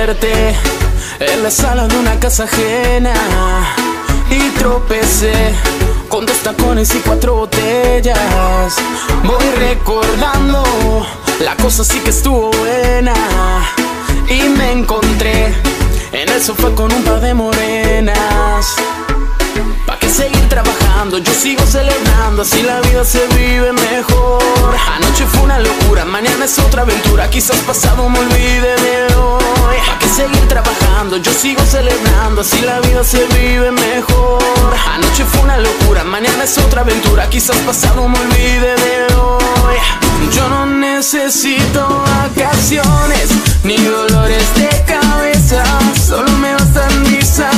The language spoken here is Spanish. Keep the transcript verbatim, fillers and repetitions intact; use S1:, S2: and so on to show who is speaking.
S1: desperté en la sala de una casa ajena y tropecé con dos tacones y cuatro botellas. Voy recordando, la cosa sí que estuvo buena. Y me encontré en el sofá con un par de morenas. ¿Pa' qué seguir trabajando? Yo sigo celebrando, así la vida se vive mejor. Anoche fue una locura, mañana es otra aventura. Quizás pasado me olvide de hoy. ¿Pa' qué seguir trabajando? Yo sigo celebrando, así la vida se vive mejor. Anoche fue una locura, mañana es otra aventura. Quizás pasado me olvide de hoy. Yo no necesito vacaciones ni dolores de cabeza, solo me bastan mis